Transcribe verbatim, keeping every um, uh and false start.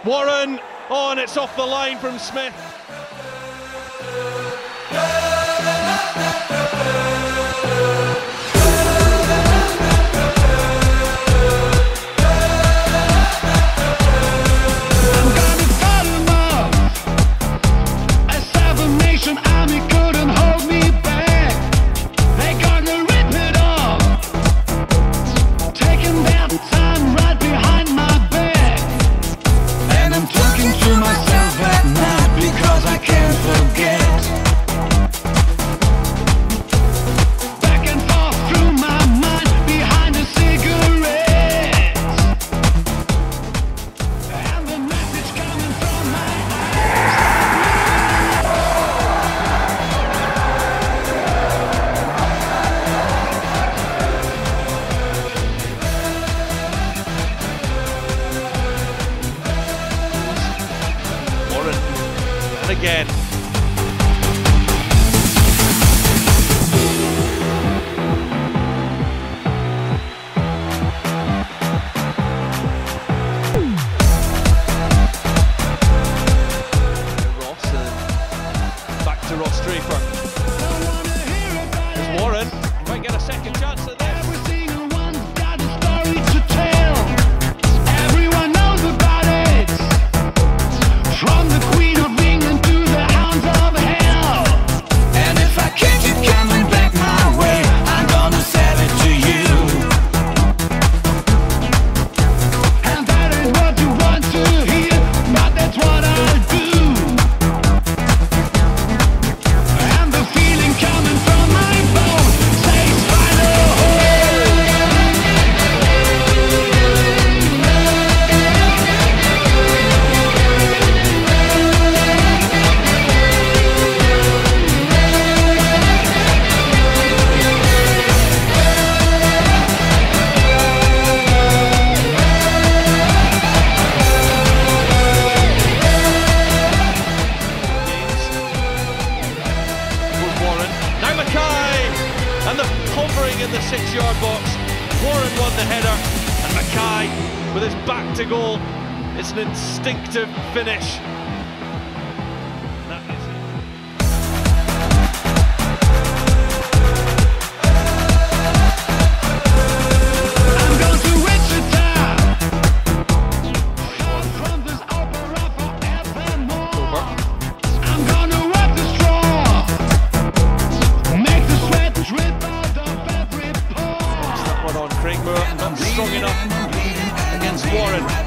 Warren, oh, and it's off the line from Smith. Again. Ross and back to Ross Draper. There's Warren. He might get a second chance at this. And the hovering in the six-yard box. Warren won the header, and Mackay with his back to goal. It's an instinctive finish. That is it. I'm going to Wichita. From this opera forevermore. I'm gonna work the straw. Make the sweat drip. Craigmore not strong enough against Warren.